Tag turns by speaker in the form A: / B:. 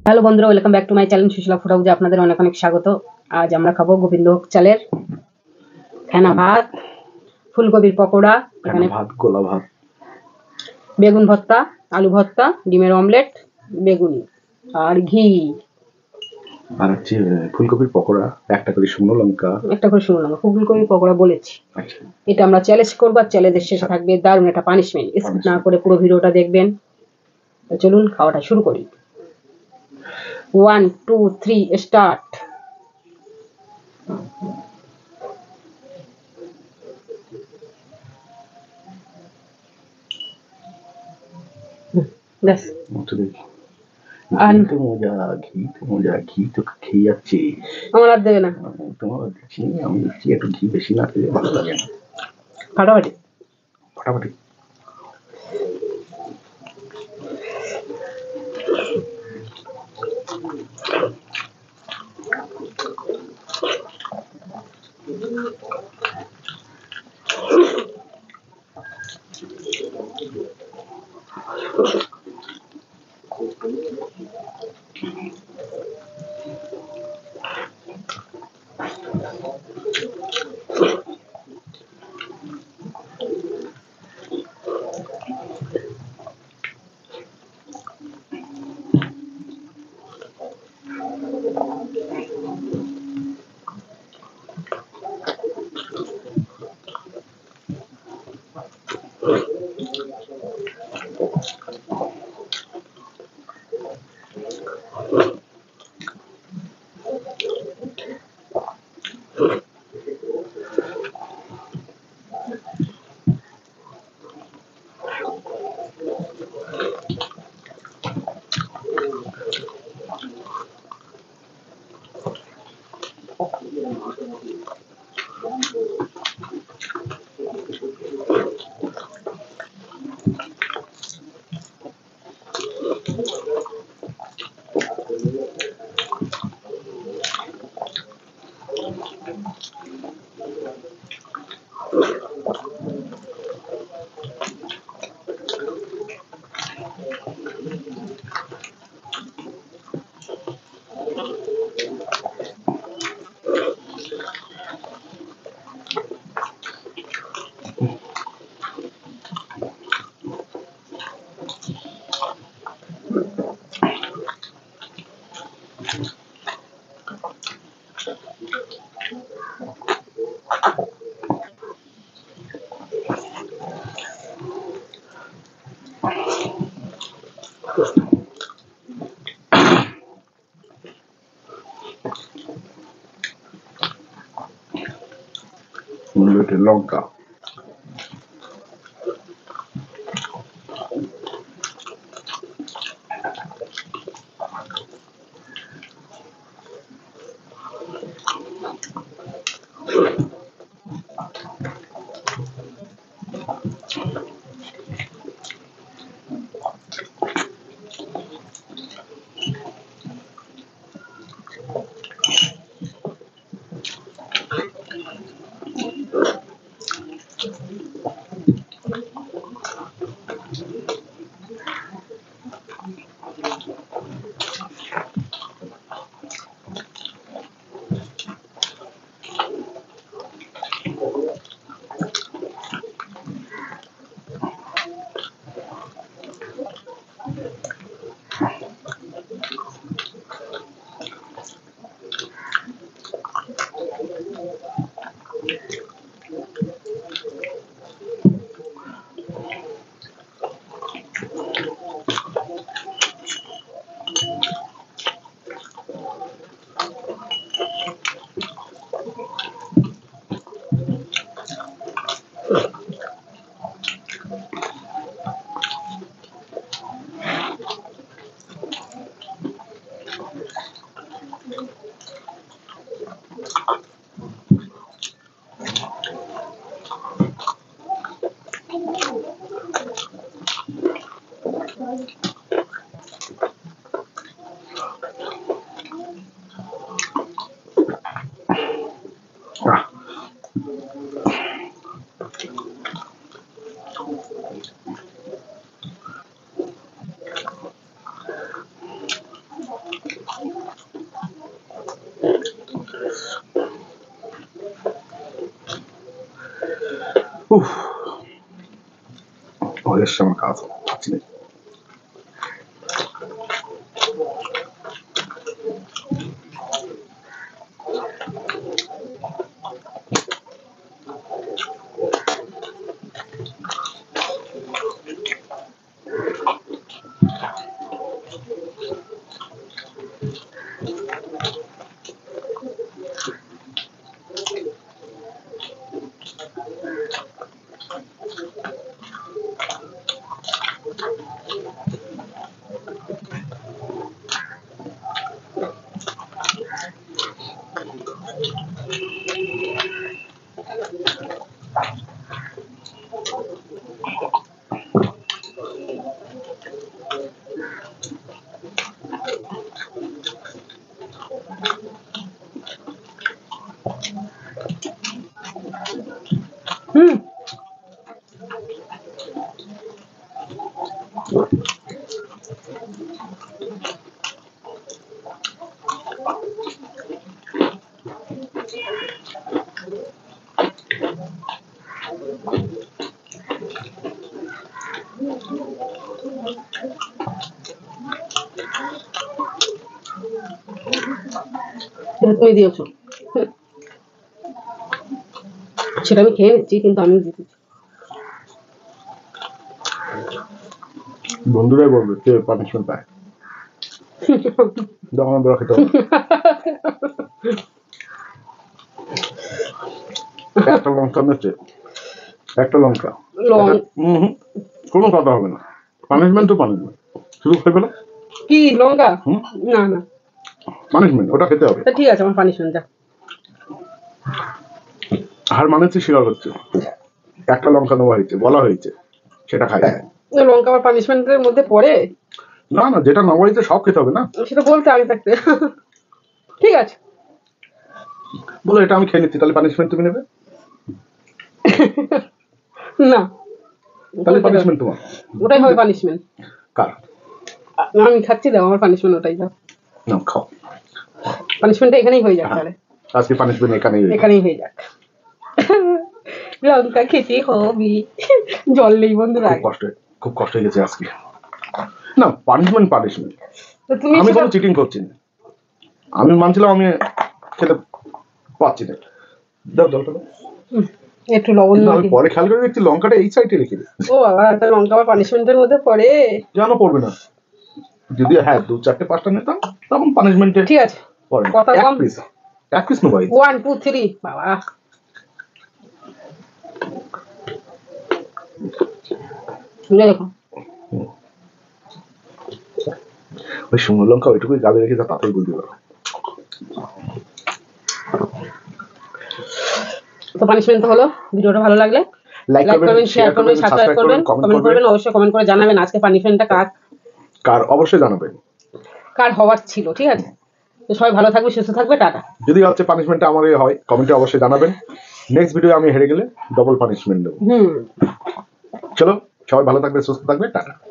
A: Hello বন্ধুরা, welcome back to my channel Sushila food হাউসে আপনাদের অনেক অনেক স্বাগত। আজ আমরা খাবো গোবিন্দভোগ চালের ফেনা ভাত, ফুলকপির পকোড়া, এখানে
B: ভাত, গোলা ভাত,
A: বেগুন ভর্তা, আলু ভর্তা, ডিমের অমলেট, বেগুনি আর ঘি,
B: আর হচ্ছে ফুলকপির পকোড়া, একটা করে শুকনো লঙ্কা।
A: ফুলকপির পকোড়া বলেছি।
B: আচ্ছা,
A: এটা আমরা চ্যালেঞ্জ করবো, আর চ্যালেঞ্জের শেষে থাকবে দারুণ একটা পানিশমেন্ট। স্কিপ না করে পুরো ভিডিওটা দেখবেন। তো চলুন খাওয়াটা শুরু করি। 1 2 3 স্টার্ট। ব্যাস,
B: ঘি তো মজা, ঘি তো খেয়ে যাচ্ছে।
A: আমার আর দেবে না,
B: তোমার দিচ্ছি, আমি দিচ্ছি। একটু ঘি বেশি না খেলে ভালো লাগে না।
A: ফাটাফাটি
B: ফাটাফাটি। লঙ্কা, উফ, হয়ে এসছে আমার কাজ, পাচ্ছি না।
A: হুম, এটা তুমি দিয়েছো। সেটা আমি খেয়ে নিচ্ছি, কিন্তু আমি দিচ্ছি।
B: বন্ধুরাই বলবে কে পানিশমেন্ট পায়, আমার বড় খেতে হবে। একটা লঙ্কা নিচ্ছে, একটা লঙ্কা, কোনো কথা হবে না, পানিশমেন্ট তো পানিশমেন্ট, শুধু খেয়ে ফেলো।
A: কি লঙ্কা? না না,
B: পানিশমেন্ট ওটা খেতে হবে।
A: তা ঠিক আছে, আমার পানিশমেন্ট যা।
B: হার মানেছি, স্বীকার হচ্ছে, একটা লঙ্কা নেওয়া হয়েছে, বলা হয়েছে, সেটা খাই।
A: লঙ্কা আবার পানিশমেন্টের মধ্যে পড়ে?
B: না না, যেটা নেওয়া হয়েছে সব খেতে হবে না,
A: সেটা বলতে আগে থাকতে। ঠিক আছে,
B: বলো এটা আমি খেয়ে নিচ্ছি, তাহলে পানিশমেন্ট তুমি নেবে?
A: না
B: তাহলে পানিশমেন্ট তোমার,
A: ওটাই হবে পানিশমেন্ট।
B: কার?
A: আমি খাচ্ছি, দাও আমার পানিশমেন্ট ওটাই দাও।
B: না খাও,
A: পানিশমেন্টটা এখানেই হয়ে যাক তাহলে।
B: আজকে পানিশমেন্ট
A: এখানেই হয়ে যাক। লঙ্কা খেতে হবি, জল নেই বন্ধুরা।
B: খুব কষ্ট হয়ে গেছে আজকে। না, পানিশমেন্ট পানিশমেন্ট,
A: তো তুমি
B: আমি কোনো চিটিং করছি না, আমি মানছিলাম আমি খেতে পাচ্ছি না। দাও জলটা দাও।
A: একটু লবণ
B: আমি পরে খেয়াল করে দেখছি লঙ্কাটা এই সাইডে রেখে দিই।
A: ও বাবা, একটা লঙ্কা আবার পানিশমেন্টের মধ্যে পড়ে?
B: কেন পড়বে না? যদি হ্যাঁ 2, 4, 5টা নিতাম তখন পানিশমেন্টে
A: ঠিক আছে,
B: পড়ে।
A: কথা কম।
B: এক পিস নেবো।
A: 1 2 3 বাবা, দেখো
B: ওই শুকনো লঙ্কা ওইটুকুই গালে রেখে তাতেই বলতে পারো।
A: তো পানিশমেন্ট তো হলো। ভিডিওটা ভালো লাগলে লাইক করবেন, শেয়ার করবেন, সাবস্ক্রাইব করবেন, কমেন্ট করবেন, অবশ্যই কমেন্ট করে জানাবেন আজকে পানিশমেন্টটা কার অবশ্যই জানাবেন, কার হওয়ার ছিল। ঠিক আছে, তো সবাই ভালো থাকবে, সুস্থ থাকবে, টাটা।
B: যদি হচ্ছে পানিশমেন্টটা আমার হয় কমেন্টে অবশ্যই জানাবেন। নেক্সট ভিডিও আমি হেরে গেলে ডবল পানিশমেন্ট দেবো। চলো, সবাই ভালো থাকবে, সুস্থ থাকবে, টাটা।